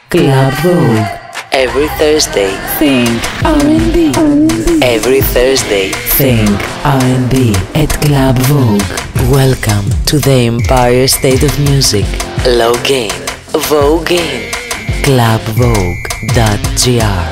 Club Vogue. Every Thursday, Think RnB. every Thursday, Think RnB at Club Vogue. welcome to the Empire State of Music. Log in, Vogue in. Clubvogue.gr